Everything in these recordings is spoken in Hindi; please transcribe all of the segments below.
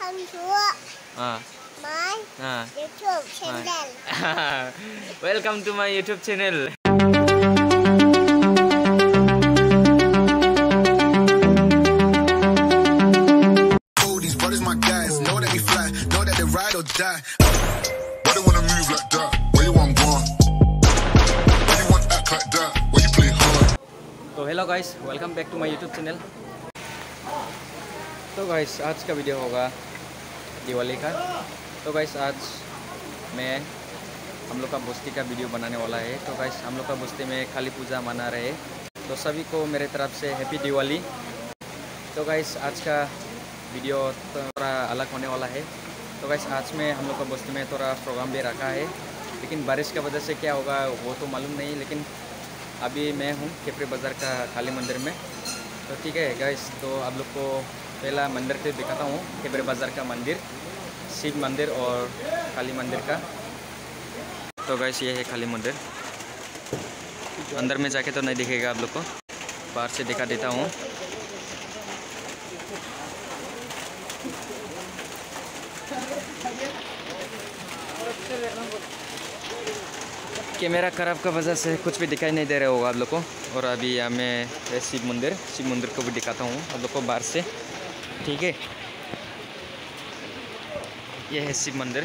Welcome to my YouTube channel. Welcome to my YouTube channel. All these brothers, my guys, know that we fly, know that they ride or die. Why they wanna move like that? Where you want gone? Why you want act like that? Why you play hard? तो hello guys, welcome back to my YouTube channel. तो गाइस आज का वीडियो होगा दिवाली का। तो गाइस आज मैं हम लोग का बस्ती का वीडियो बनाने वाला है। तो गाइस हम लोग का बस्ती में काली पूजा मना रहे, तो सभी को मेरे तरफ से हैप्पी दिवाली। तो गाइस आज का वीडियो थोड़ा अलग होने वाला है। तो गाइस आज में हम लोग का बस्ती में थोड़ा प्रोग्राम भी रखा है, लेकिन बारिश की वजह से क्या होगा वो तो मालूम नहीं। लेकिन अभी मैं हूँ केपरी बाज़ार का काली मंदिर में। तो ठीक है गाइस, तो आप लोग को पहला मंदिर से दिखाता हूँ। केपरी बाज़ार का मंदिर, शिव मंदिर और काली मंदिर का। तो गाइस ये है काली मंदिर। अंदर में जाके तो नहीं दिखेगा आप लोग को, बाहर से दिखा देता हूँ। कैमरा खराब का वजह से कुछ भी दिखाई नहीं दे रहा होगा आप लोग को। और अभी यहाँ मैं शिव मंदिर को भी दिखाता हूँ आप लोग को बाहर से, ठीक है। यह है शिव मंदिर।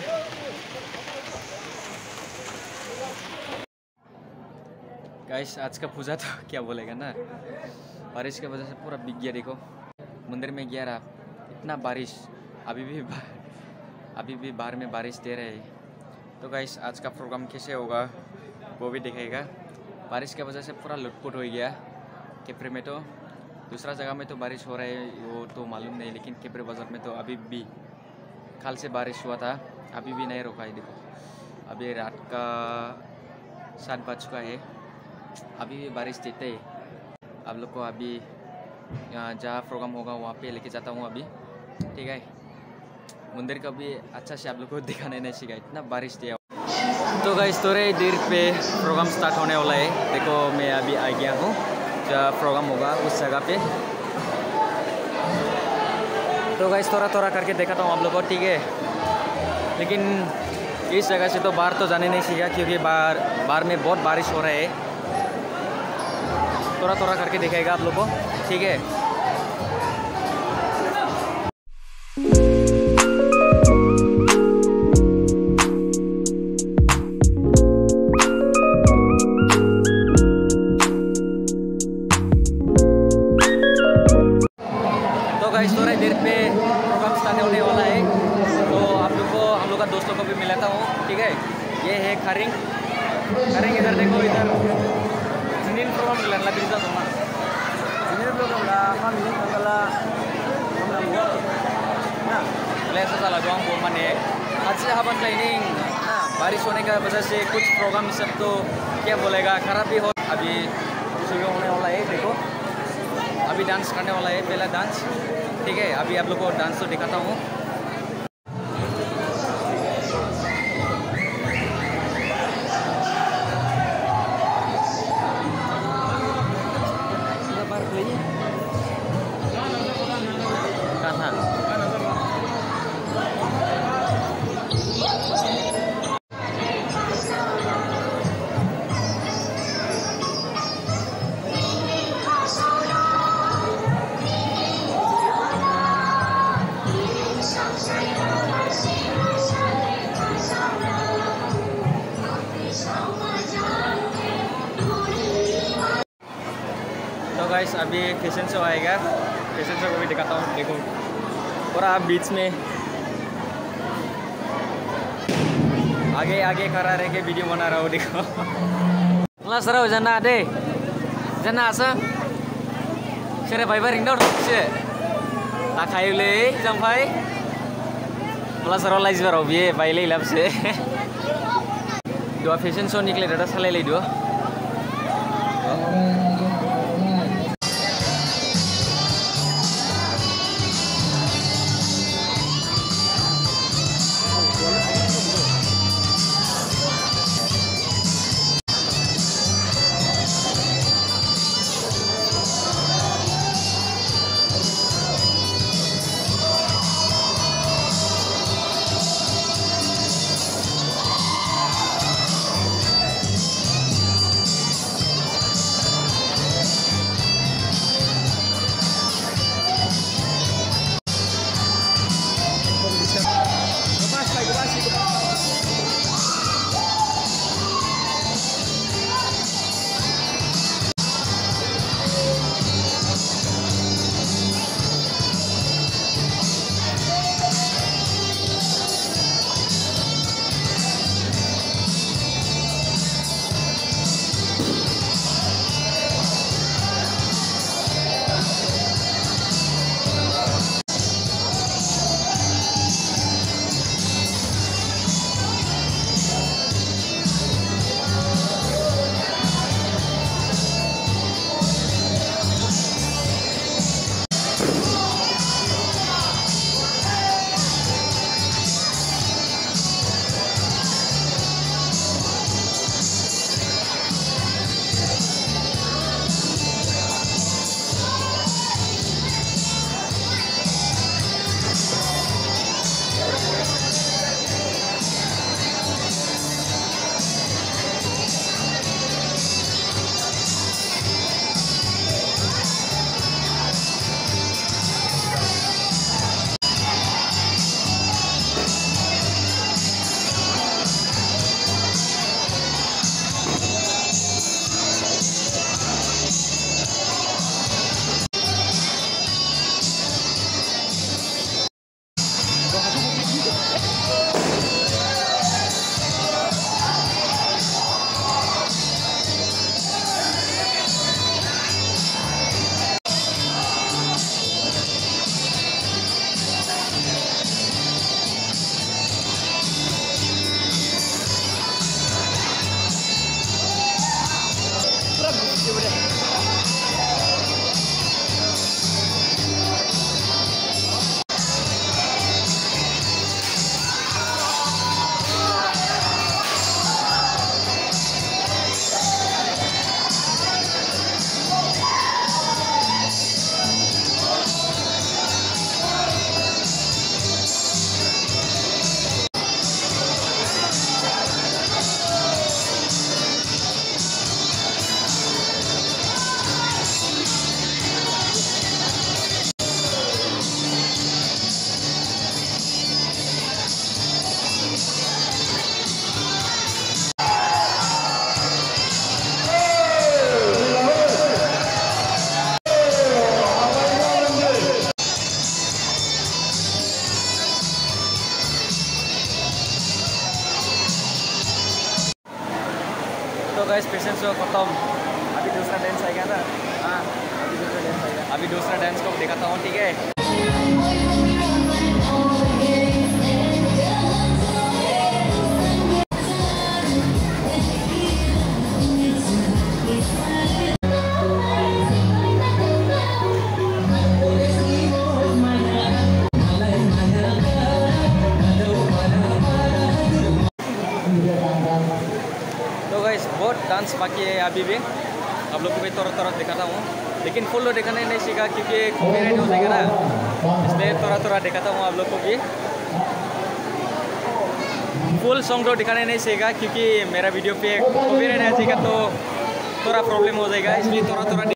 गाइस आज का पूजा तो क्या बोलेगा ना, बारिश की वजह से पूरा भीग गया। देखो मंदिर में गया रहा, इतना बारिश, अभी भी बाहर में बारिश दे रहे हैं। तो गाइस आज का प्रोग्राम कैसे होगा वो भी दिखेगा। बारिश की वजह से पूरा लुटपुट हो गया केपरी में। तो दूसरा जगह में तो बारिश हो रहा है वो तो मालूम नहीं, लेकिन केपरी बाज़ार में तो अभी भी कल से बारिश हुआ था, अभी भी नहीं रुका है। देखो अभी रात का 7 बज चुका है, अभी भी बारिश देते हैं। आप लोग को अभी जहाँ प्रोग्राम होगा वहाँ पे लेके जाता हूँ अभी, ठीक है। मंदिर का भी अच्छा से आप लोग को दिखाने नहीं सीखा, इतना बारिश दिया। तो गाइस थोड़े देर पे प्रोग्राम स्टार्ट होने वाला है। देखो मैं अभी आ गया हूँ जहाँ प्रोग्राम होगा उस जगह पे। तो गाइस थोड़ा करके दिखाता हूँ आप लोग को, ठीक है। लेकिन इस जगह से तो बाहर तो जाने नहीं सीखा, क्योंकि बाहर में बहुत बारिश हो रहा है। थोड़ा करके दिखाएगा आप लोग को, ठीक है। थोड़ा देर पे प्रोग्राम स्टार्ट होने वाला है, तो आप लोग को हम लोग का दोस्तों को भी मिलाता हूँ, ठीक है। ये है खारिंग, इधर देखो, इधर जिनिन प्रोग्राम मिलना bisa tuh mas. Ini program lah kami ini adalah program nah लेसा साला doang बोलमान है। आज से हवन प्लानिंग बारिश होने का वजह से कुछ प्रोग्राम सब तो क्या बोलेगा खराब भी हो। अभी शुरू होने वाला है, देखो अभी डांस करने वाला है, पहला डांस, ठीक है। अभी आप लोग को डांस तो दिखाता हूँ। तो गाइस अभी फैशन शो आएगा, फैशन शो को भी दिखाता हूँ। देखो और आप बीच में आगे खड़ा रह के वीडियो बना रहा हूँ, देखो। ला सर जना दे जना आसा सेरे भाई रिंग दाउ से आखायुले जंफाई ला सर लाइज बाराव बिए बाइले लाब से दो फैशन शो निकले दादा सालाय ले दो। गाइस पेशेंस शो खत्म, अभी दूसरा डांस आएगा ना। हाँ अभी दूसरा डांस आएगा, अभी दूसरा डांस को दिखाता हूँ, ठीक है। तो गाइस बहुत डांस बाकी है अभी भी, आप लोग को भी थोड़ा दिखाता हूँ, लेकिन फुल दिखाने नहीं सीखा क्योंकि कॉपीराइट हो जाएगा ना, इसलिए थोड़ा दिखाता हूँ आप लोग को भी। फुल सॉन्ग तो दिखाने नहीं सीखा क्योंकि मेरा वीडियो पे कॉपीराइट आ जाएगा तो थोड़ा प्रॉब्लम हो जाएगा, इसलिए थोड़ा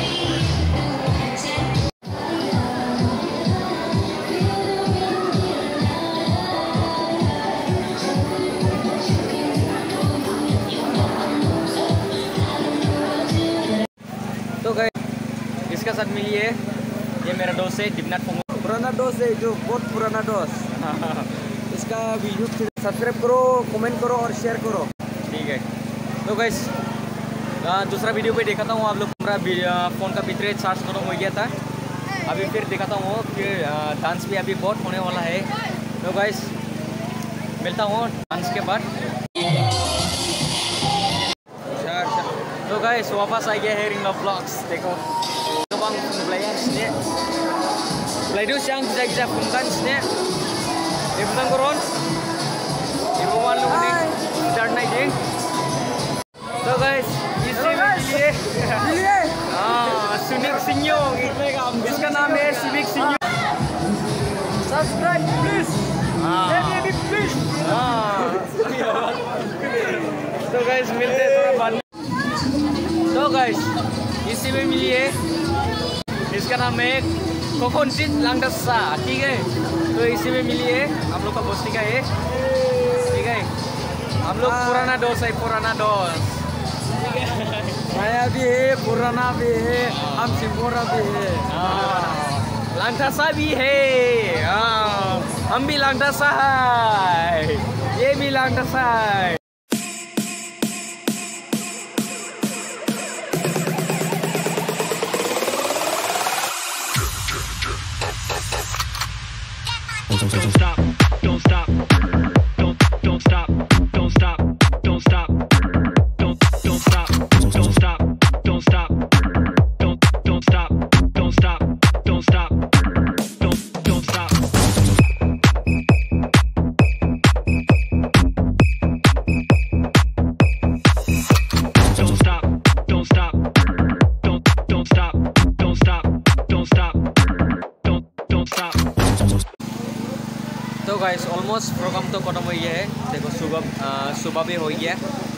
तो गाइस इसके साथ मिली है, ये मेरा दोस्त है दिवनाथ पोंगो, पुराना दोस्त है, जो बहुत पुराना दोस्त। इसका वीडियो सब्सक्राइब करो, कमेंट करो और शेयर करो, ठीक है। तो गाइस दूसरा वीडियो पे दिखाता हूँ आप लोग, मेरा फ़ोन का बैटरी चार्ज खत्म हो गया था, अभी फिर दिखाता हूँ कि डांस भी अभी बहुत होने वाला है। तो गाइस मिलता हूँ डांस के बाद। तो गाइस वापस आ गया है रिंग ऑफ ब्लॉग्स, देखो bang pembelayan sini pelai siang bisa pungkan sini di butang koron ibu malu nih start naik ding. So guys isi ये सुनिक सिंह इसका नाम है Civic Singh, subscribe please baby please. तो गाइस मिलते हैं थोड़ा बाद में। तो गाइस इसी में मिली है, इसका नाम है कोकोनचित लांगडसा, ठीक है। तो इसी में मिली है, हम लोग का दोस्ती का है, ठीक है। हम लोग पुराना दोस्त है, पुराना दोस्त, ठीक है। नया भी है, पुराना भी है, हम सिंगोरा भी है, लांगडसा भी है, हम भी लांगडसा है, ये भी लांगडसा है। Don't stop, don't stop, don't stop, don't stop, don't stop, don't stop, don't stop, don't stop, don't stop, don't stop, don't stop, don't stop. Don't stop, don't stop, don't stop, don't stop, don't stop, don't stop. तो गाइस ऑलमोस्ट प्रोग्राम तो खत्म हो गया है, देखो सुबह भी हो गया।